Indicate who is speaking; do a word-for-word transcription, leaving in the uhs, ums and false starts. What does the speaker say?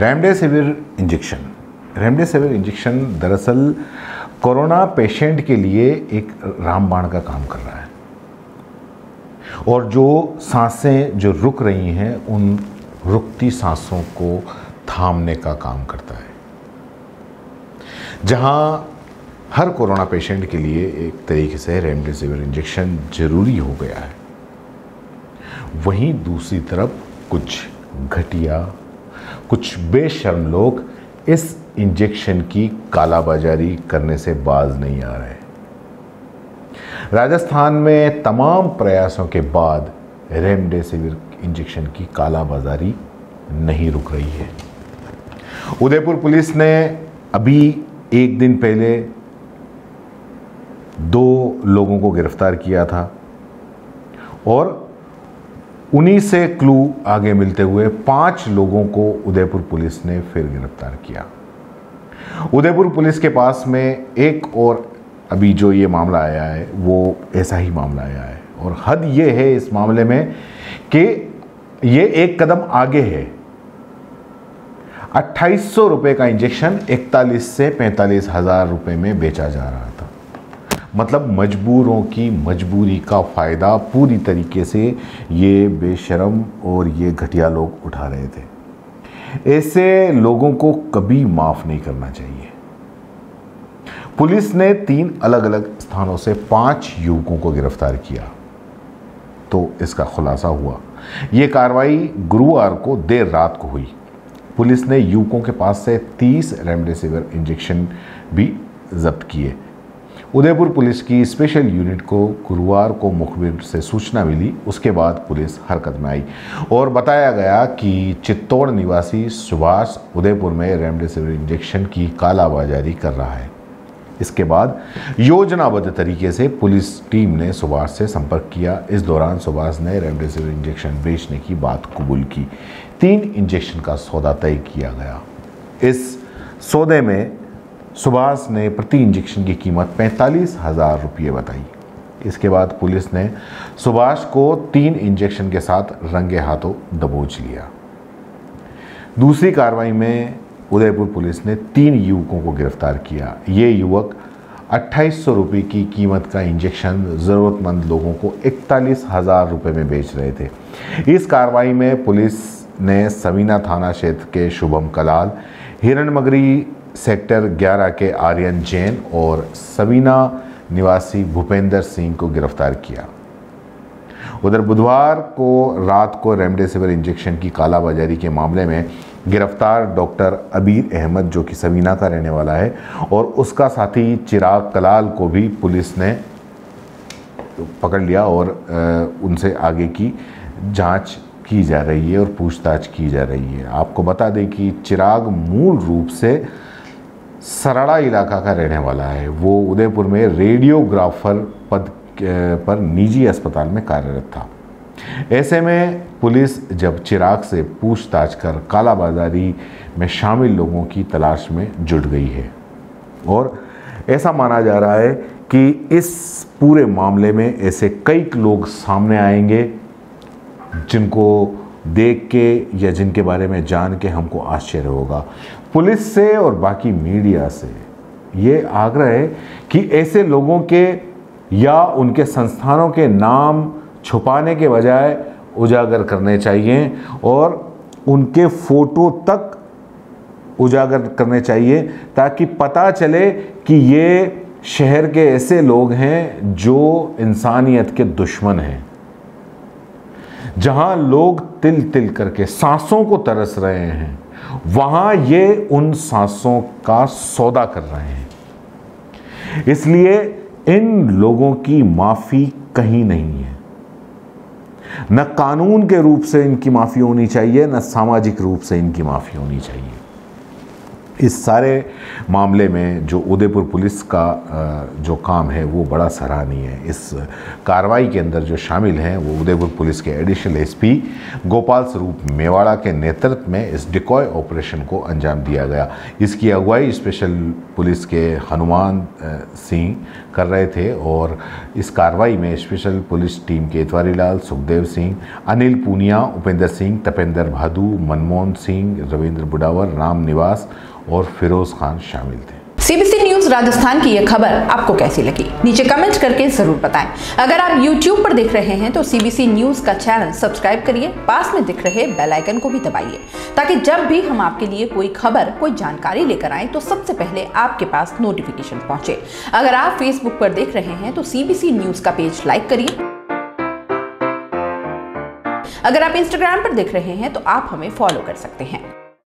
Speaker 1: Remdesivir injection remdesivir injection दरअसल corona patient के लिए एक रामबाण का काम कर रहा है और जो सांसें जो रुक रही हैं उन रुकती सांसों को थामने का काम करता है। जहां हर कोरोना पेशेंट के लिए एक तरीके से रेमडेसिविर इंजेक्शन जरूरी हो गया है, वहीं दूसरी तरफ कुछ घटिया, कुछ बेशर्म लोग इस इंजेक्शन की कालाबाजारी करने से बाज नहीं आ रहे। राजस्थान में तमाम प्रयासों के बाद रेमडेसिविर इंजेक्शन की कालाबाजारी नहीं रुक रही है। उदयपुर पुलिस ने अभी एक दिन पहले दो लोगों को गिरफ्तार किया था और उन्हीं से क्लू आगे मिलते हुए पांच लोगों को उदयपुर पुलिस ने फिर गिरफ्तार किया। उदयपुर पुलिस के पास में एक और अभी जो ये मामला आया है वो ऐसा ही मामला आया है और हद ये है इस मामले में कि ये एक कदम आगे है। अट्ठाईस सौ रुपये का इंजेक्शन इकतालीस से पैंतालीस हजार रुपये में बेचा जा रहा था। मतलब मजबूरों की मजबूरी का फ़ायदा पूरी तरीके से ये बेशरम और ये घटिया लोग उठा रहे थे। ऐसे लोगों को कभी माफ़ नहीं करना चाहिए। पुलिस ने तीन अलग अलग स्थानों से पांच युवकों को गिरफ्तार किया तो इसका खुलासा हुआ। ये कार्रवाई गुरुवार को देर रात को हुई। पुलिस ने युवकों के पास से तीस रेमडेसिविर इंजेक्शन भी जब्त किए। उदयपुर पुलिस की स्पेशल यूनिट को गुरुवार को मुखबिर से सूचना मिली। उसके बाद पुलिस हरकत में आई और बताया गया कि चित्तौड़ निवासी सुभाष उदयपुर में रेमडेसिविर इंजेक्शन की कालाबाजारी कर रहा है। इसके बाद योजनाबद्ध तरीके से पुलिस टीम ने सुभाष से संपर्क किया। इस दौरान सुभाष ने रेमडेसिविर इंजेक्शन बेचने की बात कबूल की। तीन इंजेक्शन का सौदा तय किया गया। इस सौदे में सुभाष ने प्रति इंजेक्शन की कीमत पैंतालीस हजार रुपये बताई। इसके बाद पुलिस ने सुभाष को तीन इंजेक्शन के साथ रंगे हाथों दबोच लिया। दूसरी कार्रवाई में उदयपुर पुलिस ने तीन युवकों को गिरफ्तार किया। ये युवक अट्ठाईस सौ रुपये की कीमत का इंजेक्शन ज़रूरतमंद लोगों को इकतालीस हजार रुपये में बेच रहे थे। इस कार्रवाई में पुलिस ने सवीना थाना क्षेत्र के शुभम कलाल, हिरणमगरी सेक्टर ग्यारह के आर्यन जैन और सवीना निवासी भूपेंद्र सिंह को गिरफ्तार किया। उधर बुधवार को रात को रेमडेसिविर इंजेक्शन की कालाबाजारी के मामले में गिरफ्तार डॉक्टर अबीर अहमद, जो कि सवीना का रहने वाला है, और उसका साथी चिराग कलाल को भी पुलिस ने पकड़ लिया और उनसे आगे की जांच की जा रही है और पूछताछ की जा रही है। आपको बता दें कि चिराग मूल रूप से सराड़ा इलाका का रहने वाला है। वो उदयपुर में रेडियोग्राफर पद पर निजी अस्पताल में कार्यरत था। ऐसे में पुलिस जब चिराग से पूछताछ कर कालाबाजारी में शामिल लोगों की तलाश में जुट गई है और ऐसा माना जा रहा है कि इस पूरे मामले में ऐसे कई लोग सामने आएंगे जिनको देख के या जिनके बारे में जान के हमको आश्चर्य होगा। पुलिस से और बाकी मीडिया से ये आग्रह है कि ऐसे लोगों के या उनके संस्थानों के नाम छुपाने के बजाय उजागर करने चाहिए और उनके फोटो तक उजागर करने चाहिए ताकि पता चले कि ये शहर के ऐसे लोग हैं जो इंसानियत के दुश्मन हैं। जहां लोग तिल तिल करके सांसों को तरस रहे हैं, वहां ये उन सांसों का सौदा कर रहे हैं। इसलिए इन लोगों की माफी कहीं नहीं है। न कानून के रूप से इनकी माफी होनी चाहिए, न सामाजिक रूप से इनकी माफी होनी चाहिए। इस सारे मामले में जो उदयपुर पुलिस का जो काम है वो बड़ा सराहनीय है। इस कार्रवाई के अंदर जो शामिल हैं वो उदयपुर पुलिस के एडिशनल एसपी गोपाल स्वरूप मेवाड़ा के नेतृत्व में इस डिकॉय ऑपरेशन को अंजाम दिया गया। इसकी अगुवाई स्पेशल पुलिस के हनुमान सिंह कर रहे थे। और इस कार्रवाई में स्पेशल पुलिस टीम के इतवारी लाल, सुखदेव सिंह, अनिल पूनिया, उपेंद्र सिंह, तपेंद्र भादु, मनमोहन सिंह, रविंद्र बुडावर, राम निवास और फिरोज खान शामिल थे।
Speaker 2: सीबीसी न्यूज राजस्थान की यह खबर आपको कैसी लगी, नीचे कमेंट करके जरूर बताएं। अगर आप यूट्यूब पर देख रहे हैं तो सीबीसी न्यूज का चैनल सब्सक्राइब करिए, पास में दिख रहे बेल आइकन को भी दबाइए, ताकि जब भी हम आपके लिए कोई खबर, कोई जानकारी लेकर आए तो सबसे पहले आपके पास नोटिफिकेशन पहुंचे। अगर आप फेसबुक पर देख रहे हैं तो सीबीसी न्यूज का पेज लाइक करिए। अगर आप इंस्टाग्राम पर देख रहे हैं तो आप हमें फॉलो कर सकते हैं।